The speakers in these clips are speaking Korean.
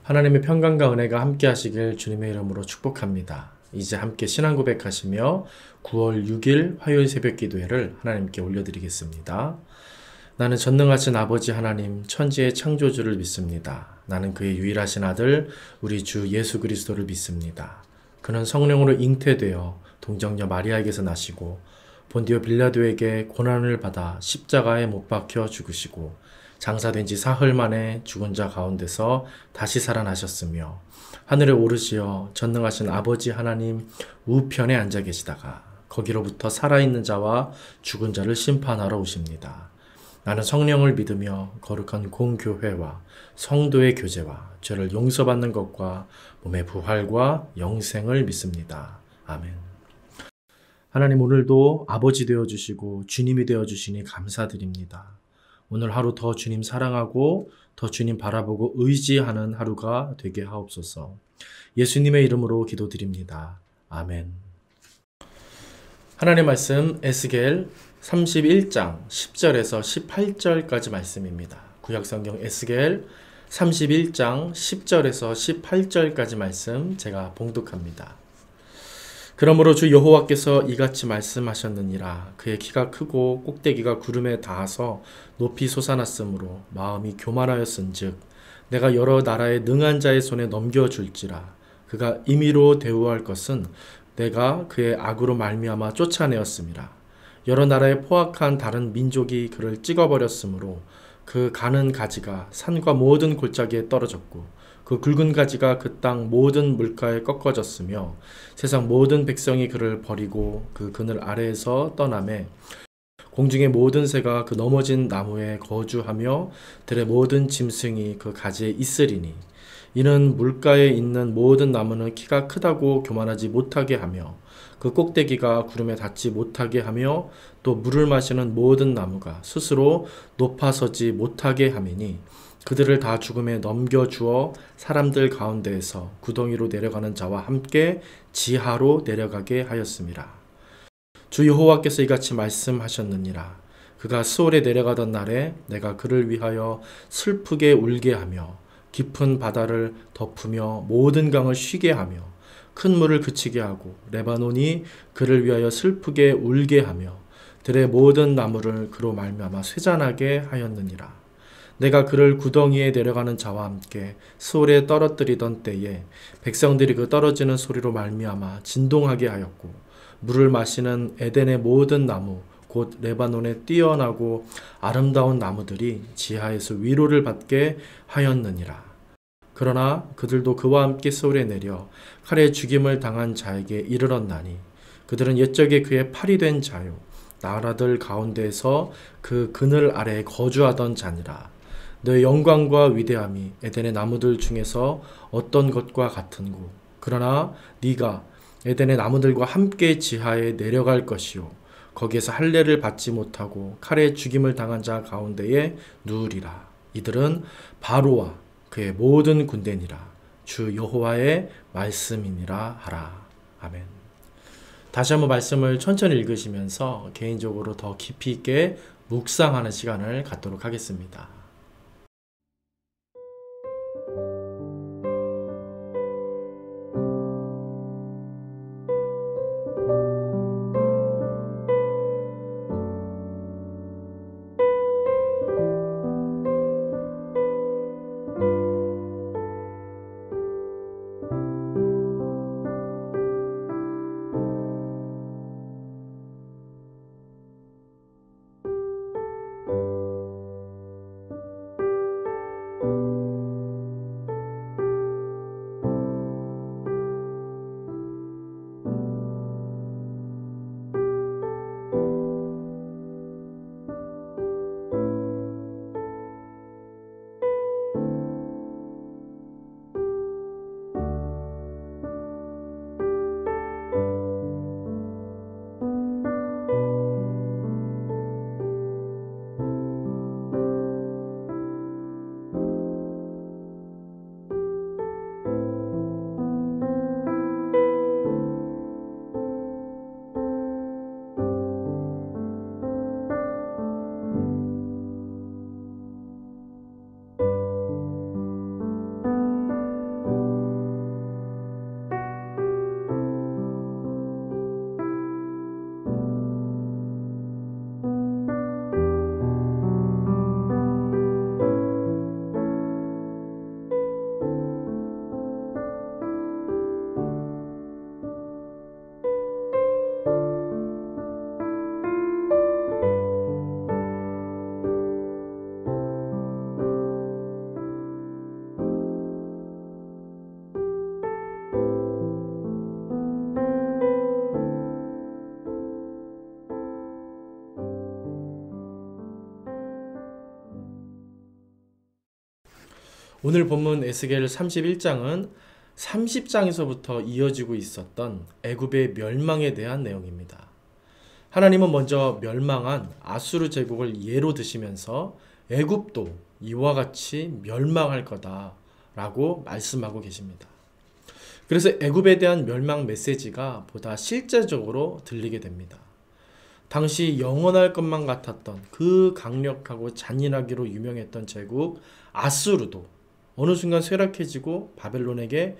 하나님의 평강과 은혜가 함께 하시길 주님의 이름으로 축복합니다. 이제 함께 신앙 고백하시며 9월 6일 화요일 새벽 기도회를 하나님께 올려드리겠습니다. 나는 전능하신 아버지 하나님 천지의 창조주를 믿습니다. 나는 그의 유일하신 아들 우리 주 예수 그리스도를 믿습니다. 그는 성령으로 잉태되어 동정녀 마리아에게서 나시고 본디오 빌라도에게 고난을 받아 십자가에 못 박혀 죽으시고 장사된 지 사흘 만에 죽은 자 가운데서 다시 살아나셨으며 하늘에 오르시어 전능하신 아버지 하나님 우편에 앉아 계시다가 거기로부터 살아있는 자와 죽은 자를 심판하러 오십니다. 나는 성령을 믿으며 거룩한 공교회와 성도의 교제와 죄를 용서받는 것과 몸의 부활과 영생을 믿습니다. 아멘. 하나님, 오늘도 아버지 되어주시고 주님이 되어주시니 감사드립니다. 오늘 하루 더 주님 사랑하고 더 주님 바라보고 의지하는 하루가 되게 하옵소서. 예수님의 이름으로 기도드립니다. 아멘. 하나님의 말씀 에스겔 31장 10절에서 18절까지 말씀입니다. 구약성경 에스겔 31장 10절에서 18절까지 말씀 제가 봉독합니다. 그러므로 주 여호와께서 이같이 말씀하셨느니라. 그의 키가 크고 꼭대기가 구름에 닿아서 높이 솟아났으므로 마음이 교만하였은즉 내가 여러 나라의 능한 자의 손에 넘겨줄지라. 그가 임의로 대우할 것은 내가 그의 악으로 말미암아 쫓아내었음이라. 여러 나라의 포악한 다른 민족이 그를 찍어버렸으므로 그 가는 가지가 산과 모든 골짜기에 떨어졌고 그 굵은 가지가 그 땅 모든 물가에 꺾어졌으며 세상 모든 백성이 그를 버리고 그 그늘 아래에서 떠나매 공중의 모든 새가 그 넘어진 나무에 거주하며 들의 모든 짐승이 그 가지에 있으리니 이는 물가에 있는 모든 나무는 키가 크다고 교만하지 못하게 하며 그 꼭대기가 구름에 닿지 못하게 하며 또 물을 마시는 모든 나무가 스스로 높아서지 못하게 함이니 그들을 다 죽음에 넘겨주어 사람들 가운데에서 구덩이로 내려가는 자와 함께 지하로 내려가게 하였습니다. 주 여호와께서 이같이 말씀하셨느니라. 그가 스올에 내려가던 날에 내가 그를 위하여 슬프게 울게 하며 깊은 바다를 덮으며 모든 강을 쉬게 하며 큰 물을 그치게 하고 레바논이 그를 위하여 슬프게 울게 하며 들의 모든 나무를 그로 말미암아 쇠잔하게 하였느니라. 내가 그를 구덩이에 내려가는 자와 함께 스올에 떨어뜨리던 때에 백성들이 그 떨어지는 소리로 말미암아 진동하게 하였고 물을 마시는 에덴의 모든 나무 곧 레바논에 뛰어나고 아름다운 나무들이 지하에서 위로를 받게 하였느니라. 그러나 그들도 그와 함께 스올에 내려 칼에 죽임을 당한 자에게 이르렀나니 그들은 옛적에 그의 팔이 된 자요 나라들 가운데에서 그 그늘 아래에 거주하던 자니라. 너의 영광과 위대함이 에덴의 나무들 중에서 어떤 것과 같은고 그러나 네가 에덴의 나무들과 함께 지하에 내려갈 것이요 거기에서 할례를 받지 못하고 칼에 죽임을 당한 자 가운데에 누우리라. 이들은 바로와 그의 모든 군대니라. 주 여호와의 말씀이니라 하라. 아멘. 다시 한번 말씀을 천천히 읽으시면서 개인적으로 더 깊이 있게 묵상하는 시간을 갖도록 하겠습니다. 오늘 본문 에스겔 31장은 30장에서부터 이어지고 있었던 애굽의 멸망에 대한 내용입니다. 하나님은 먼저 멸망한 아수르 제국을 예로 드시면서 애굽도 이와 같이 멸망할 거다라고 말씀하고 계십니다. 그래서 애굽에 대한 멸망 메시지가 보다 실제적으로 들리게 됩니다. 당시 영원할 것만 같았던 그 강력하고 잔인하기로 유명했던 제국 아수르도 어느 순간 쇠락해지고 바벨론에게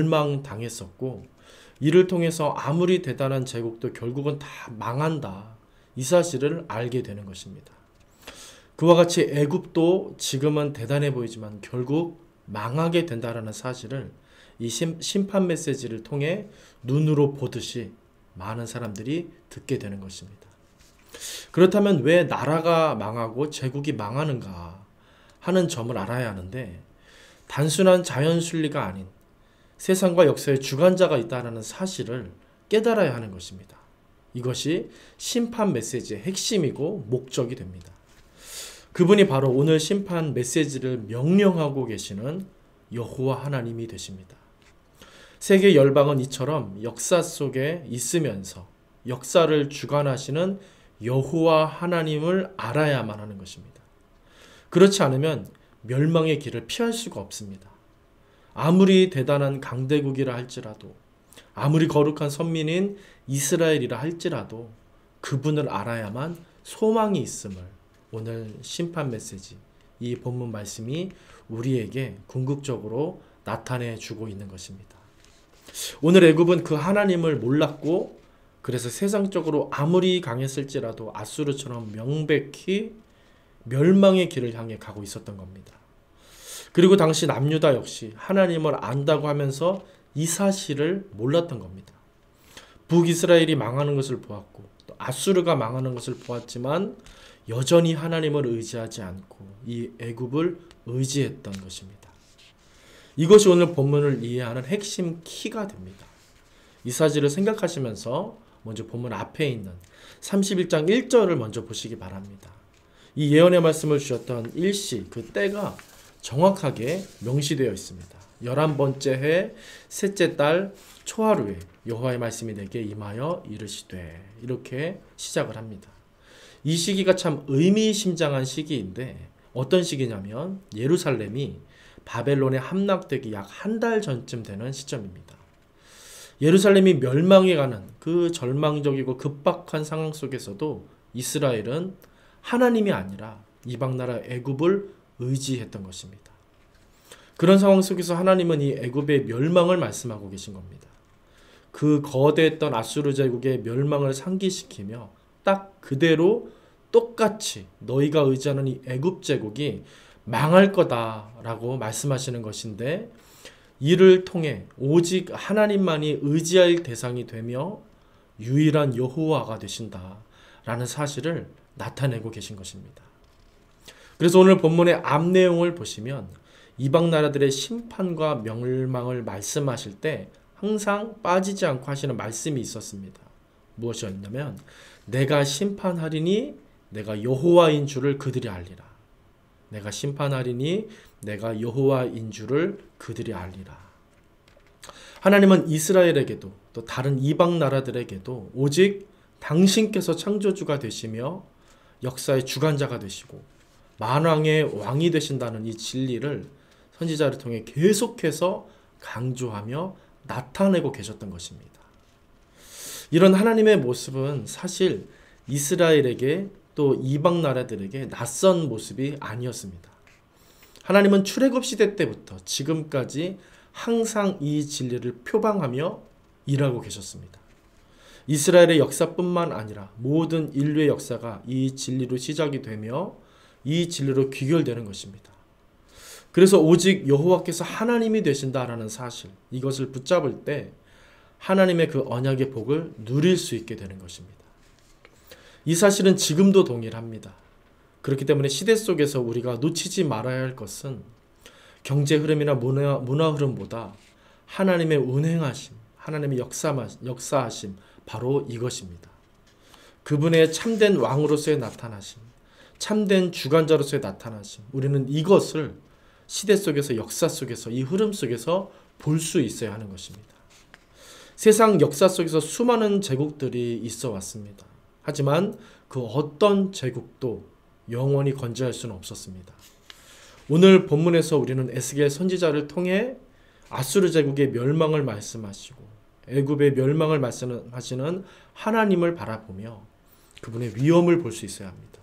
멸망당했었고, 이를 통해서 아무리 대단한 제국도 결국은 다 망한다, 이 사실을 알게 되는 것입니다. 그와 같이 애굽도 지금은 대단해 보이지만 결국 망하게 된다라는 사실을 이 심판 메시지를 통해 눈으로 보듯이 많은 사람들이 듣게 되는 것입니다. 그렇다면 왜 나라가 망하고 제국이 망하는가 하는 점을 알아야 하는데, 단순한 자연순리가 아닌 세상과 역사의 주관자가 있다는 사실을 깨달아야 하는 것입니다. 이것이 심판 메시지의 핵심이고 목적이 됩니다. 그분이 바로 오늘 심판 메시지를 명령하고 계시는 여호와 하나님이 되십니다. 세계 열방은 이처럼 역사 속에 있으면서 역사를 주관하시는 여호와 하나님을 알아야만 하는 것입니다. 그렇지 않으면 멸망의 길을 피할 수가 없습니다. 아무리 대단한 강대국이라 할지라도, 아무리 거룩한 선민인 이스라엘이라 할지라도 그분을 알아야만 소망이 있음을 오늘 심판 메시지, 이 본문 말씀이 우리에게 궁극적으로 나타내 주고 있는 것입니다. 오늘 애굽은 그 하나님을 몰랐고, 그래서 세상적으로 아무리 강했을지라도 아수르처럼 명백히 멸망의 길을 향해 가고 있었던 겁니다. 그리고 당시 남유다 역시 하나님을 안다고 하면서 이 사실을 몰랐던 겁니다. 북이스라엘이 망하는 것을 보았고 또 아수르가 망하는 것을 보았지만 여전히 하나님을 의지하지 않고 이 애굽을 의지했던 것입니다. 이것이 오늘 본문을 이해하는 핵심 키가 됩니다. 이 사실을 생각하시면서 먼저 본문 앞에 있는 31장 1절을 먼저 보시기 바랍니다. 이 예언의 말씀을 주셨던 일시, 그 때가 정확하게 명시되어 있습니다. 11번째 해 셋째 달 초하루에 여호와의 말씀이 내게 임하여 이르시되, 이렇게 시작을 합니다. 이 시기가 참 의미심장한 시기인데 어떤 시기냐면 예루살렘이 바벨론에 함락되기 약 한 달 전쯤 되는 시점입니다. 예루살렘이 멸망해 가는 그 절망적이고 급박한 상황 속에서도 이스라엘은 하나님이 아니라 이방 나라 애굽을 의지했던 것입니다. 그런 상황 속에서 하나님은 이 애굽의 멸망을 말씀하고 계신 겁니다. 그 거대했던 아수르 제국의 멸망을 상기시키며 딱 그대로 똑같이 너희가 의지하는 이 애굽 제국이 망할 거다라고 말씀하시는 것인데, 이를 통해 오직 하나님만이 의지할 대상이 되며 유일한 여호와가 되신다라는 사실을 나타내고 계신 것입니다. 그래서 오늘 본문의 앞 내용을 보시면 이방 나라들의 심판과 멸망을 말씀하실 때 항상 빠지지 않고 하시는 말씀이 있었습니다. 무엇이었냐면 내가 심판하리니 내가 여호와인 줄을 그들이 알리라. 내가 심판하리니 내가 여호와인 줄을 그들이 알리라. 하나님은 이스라엘에게도 또 다른 이방 나라들에게도 오직 당신께서 창조주가 되시며 역사의 주관자가 되시고 만왕의 왕이 되신다는 이 진리를 선지자를 통해 계속해서 강조하며 나타내고 계셨던 것입니다. 이런 하나님의 모습은 사실 이스라엘에게 또 이방 나라들에게 낯선 모습이 아니었습니다. 하나님은 출애굽 시대 때부터 지금까지 항상 이 진리를 표방하며 일하고 계셨습니다. 이스라엘의 역사뿐만 아니라 모든 인류의 역사가 이 진리로 시작이 되며 이 진리로 귀결되는 것입니다. 그래서 오직 여호와께서 하나님이 되신다라는 사실, 이것을 붙잡을 때 하나님의 그 언약의 복을 누릴 수 있게 되는 것입니다. 이 사실은 지금도 동일합니다. 그렇기 때문에 시대 속에서 우리가 놓치지 말아야 할 것은 경제 흐름이나 문화 흐름보다 하나님의 운행하심, 하나님의 역사하심, 바로 이것입니다. 그분의 참된 왕으로서의 나타나심, 참된 주관자로서의 나타나심, 우리는 이것을 시대 속에서 역사 속에서 이 흐름 속에서 볼 수 있어야 하는 것입니다. 세상 역사 속에서 수많은 제국들이 있어 왔습니다. 하지만 그 어떤 제국도 영원히 건재할 수는 없었습니다. 오늘 본문에서 우리는 에스겔 선지자를 통해 아수르 제국의 멸망을 말씀하시고 애굽의 멸망을 말씀하시는 하나님을 바라보며 그분의 위엄을 볼 수 있어야 합니다.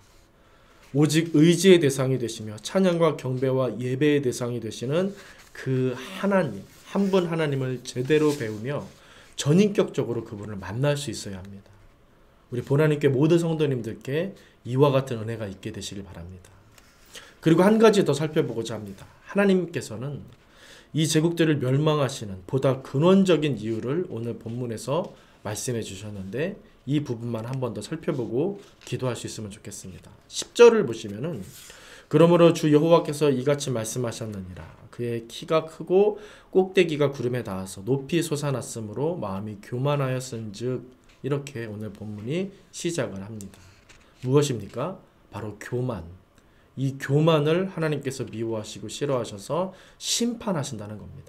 오직 의지의 대상이 되시며 찬양과 경배와 예배의 대상이 되시는 그 하나님, 한 분 하나님을 제대로 배우며 전인격적으로 그분을 만날 수 있어야 합니다. 우리 보나님께 모든 성도님들께 이와 같은 은혜가 있게 되시길 바랍니다. 그리고 한 가지 더 살펴보고자 합니다. 하나님께서는 이 제국들을 멸망하시는 보다 근원적인 이유를 오늘 본문에서 말씀해 주셨는데 이 부분만 한 번 더 살펴보고 기도할 수 있으면 좋겠습니다. 10절을 보시면은 그러므로 주 여호와께서 이같이 말씀하셨느니라. 그의 키가 크고 꼭대기가 구름에 닿아서 높이 솟아났으므로 마음이 교만하였은즉 이렇게 오늘 본문이 시작을 합니다. 무엇입니까? 바로 교만. 이 교만을 하나님께서 미워하시고 싫어하셔서 심판하신다는 겁니다.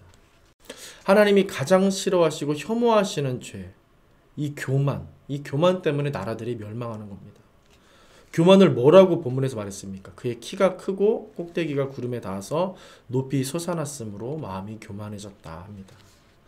하나님이 가장 싫어하시고 혐오하시는 죄, 이 교만 때문에 나라들이 멸망하는 겁니다. 교만을 뭐라고 본문에서 말했습니까? 그의 키가 크고 꼭대기가 구름에 닿아서 높이 솟아났으므로 마음이 교만해졌다 합니다.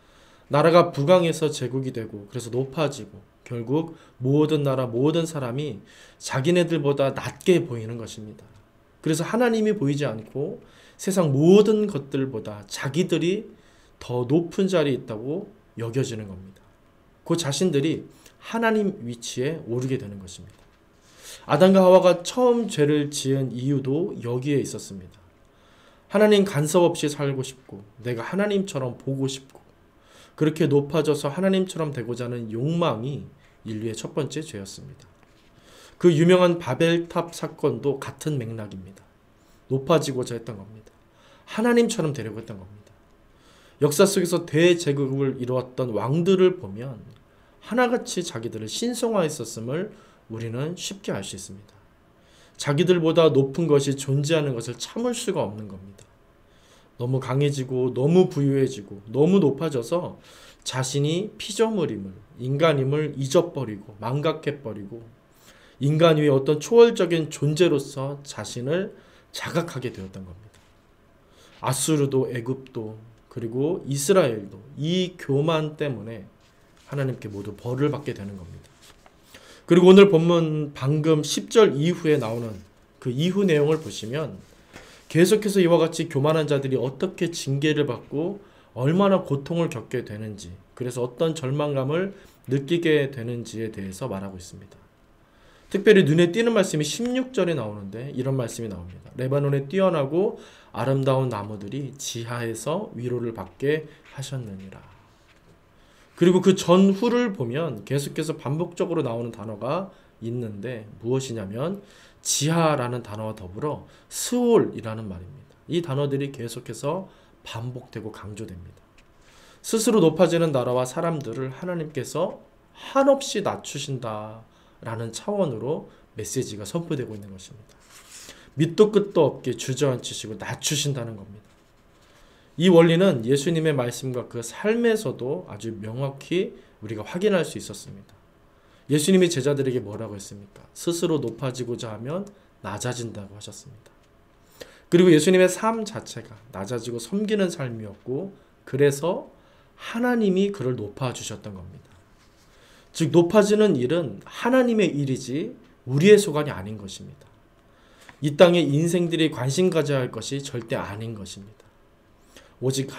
나라가 부강해서 제국이 되고 그래서 높아지고 결국 모든 나라 모든 사람이 자기네들보다 낮게 보이는 것입니다. 그래서 하나님이 보이지 않고 세상 모든 것들보다 자기들이 더 높은 자리에 있다고 여겨지는 겁니다. 그 자신들이 하나님 위치에 오르게 되는 것입니다. 아담과 하와가 처음 죄를 지은 이유도 여기에 있었습니다. 하나님 간섭 없이 살고 싶고 내가 하나님처럼 보고 싶고 그렇게 높아져서 하나님처럼 되고자 하는 욕망이 인류의 첫 번째 죄였습니다. 그 유명한 바벨탑 사건도 같은 맥락입니다. 높아지고자 했던 겁니다. 하나님처럼 되려고 했던 겁니다. 역사 속에서 대제국을 이루었던 왕들을 보면 하나같이 자기들을 신성화했었음을 우리는 쉽게 알 수 있습니다. 자기들보다 높은 것이 존재하는 것을 참을 수가 없는 겁니다. 너무 강해지고 너무 부유해지고 너무 높아져서 자신이 피조물임을, 인간임을 잊어버리고 망각해버리고 인간 위에 어떤 초월적인 존재로서 자신을 자각하게 되었던 겁니다. 아수르도 애굽도 그리고 이스라엘도 이 교만 때문에 하나님께 모두 벌을 받게 되는 겁니다. 그리고 오늘 본문 방금 10절 이후에 나오는 그 이후 내용을 보시면 계속해서 이와 같이 교만한 자들이 어떻게 징계를 받고 얼마나 고통을 겪게 되는지 그래서 어떤 절망감을 느끼게 되는지에 대해서 말하고 있습니다. 특별히 눈에 띄는 말씀이 16절에 나오는데 이런 말씀이 나옵니다. 레바논에 뛰어나고 아름다운 나무들이 지하에서 위로를 받게 하셨느니라. 그리고 그 전후를 보면 계속해서 반복적으로 나오는 단어가 있는데 무엇이냐면 지하라는 단어와 더불어 스올이라는 말입니다. 이 단어들이 계속해서 반복되고 강조됩니다. 스스로 높아지는 나라와 사람들을 하나님께서 한없이 낮추신다라는 차원으로 메시지가 선포되고 있는 것입니다. 밑도 끝도 없게 주저앉히시고 낮추신다는 겁니다. 이 원리는 예수님의 말씀과 그 삶에서도 아주 명확히 우리가 확인할 수 있었습니다. 예수님이 제자들에게 뭐라고 했습니까? 스스로 높아지고자 하면 낮아진다고 하셨습니다. 그리고 예수님의 삶 자체가 낮아지고 섬기는 삶이었고 그래서 하나님이 그를 높아주셨던 겁니다. 즉 높아지는 일은 하나님의 일이지 우리의 소관이 아닌 것입니다. 이 땅의 인생들이 관심 가져야 할 것이 절대 아닌 것입니다. 오직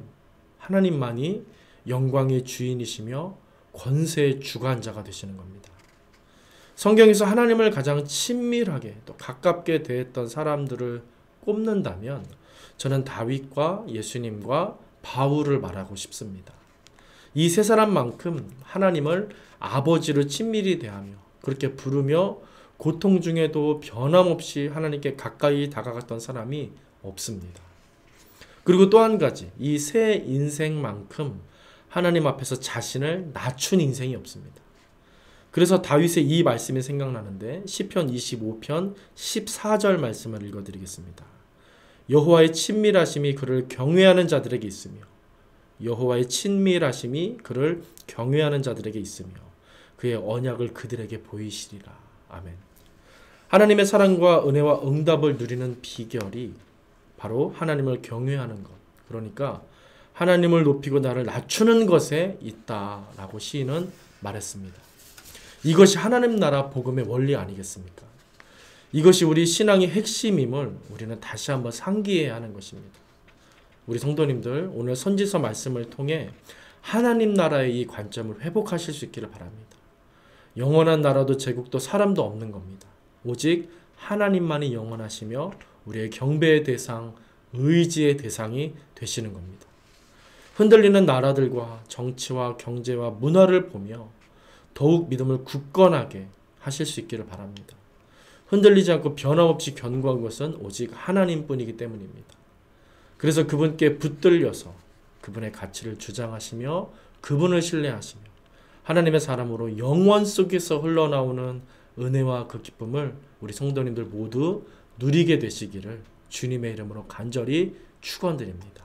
하나님만이 영광의 주인이시며 권세의 주관자가 되시는 겁니다. 성경에서 하나님을 가장 친밀하게 또 가깝게 대했던 사람들을 꼽는다면 저는 다윗과 예수님과 바울을 말하고 싶습니다. 이 세 사람만큼 하나님을 아버지로 친밀히 대하며 그렇게 부르며 고통 중에도 변함없이 하나님께 가까이 다가갔던 사람이 없습니다. 그리고 또 한 가지, 이 세 인생만큼 하나님 앞에서 자신을 낮춘 인생이 없습니다. 그래서 다윗의 이 말씀이 생각나는데 시편 25편 14절 말씀을 읽어드리겠습니다. 여호와의 친밀하심이 그를 경외하는 자들에게 있으며 여호와의 친밀하심이 그를 경외하는 자들에게 있으며 그의 언약을 그들에게 보이시리라. 아멘. 하나님의 사랑과 은혜와 응답을 누리는 비결이 바로 하나님을 경외하는 것, 그러니까 하나님을 높이고 나를 낮추는 것에 있다라고 시인은 말했습니다. 이것이 하나님 나라 복음의 원리 아니겠습니까? 이것이 우리 신앙의 핵심임을 우리는 다시 한번 상기해야 하는 것입니다. 우리 성도님들, 오늘 선지서 말씀을 통해 하나님 나라의 이 관점을 회복하실 수 있기를 바랍니다. 영원한 나라도 제국도 사람도 없는 겁니다. 오직 하나님만이 영원하시며 우리의 경배의 대상, 의지의 대상이 되시는 겁니다. 흔들리는 나라들과 정치와 경제와 문화를 보며 더욱 믿음을 굳건하게 하실 수 있기를 바랍니다. 흔들리지 않고 변함없이 견고한 것은 오직 하나님뿐이기 때문입니다. 그래서 그분께 붙들려서 그분의 가치를 주장하시며 그분을 신뢰하시며 하나님의 사람으로 영원 속에서 흘러나오는 은혜와 그 기쁨을 우리 성도님들 모두 누리게 되시기를 주님의 이름으로 간절히 축원드립니다.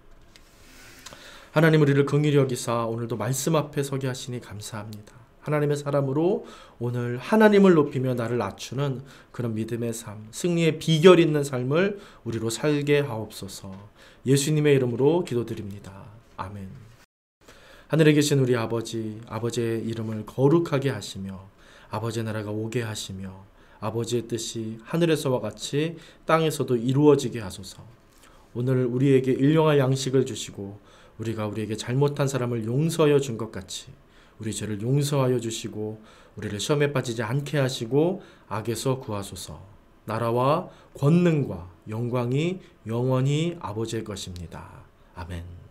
하나님, 우리를 긍휼히 여기사 오늘도 말씀 앞에 서게 하시니 감사합니다. 하나님의 사람으로 오늘 하나님을 높이며 나를 낮추는 그런 믿음의 삶, 승리의 비결 있는 삶을 우리로 살게 하옵소서. 예수님의 이름으로 기도드립니다. 아멘. 하늘에 계신 우리 아버지, 아버지의 이름을 거룩하게 하시며 아버지의 나라가 오게 하시며 아버지의 뜻이 하늘에서와 같이 땅에서도 이루어지게 하소서. 오늘 우리에게 일용할 양식을 주시고 우리가 우리에게 잘못한 사람을 용서하여 준 것 같이 우리 죄를 용서하여 주시고 우리를 시험에 빠지지 않게 하시고 악에서 구하소서. 나라와 권능과 영광이 영원히 아버지의 것입니다. 아멘.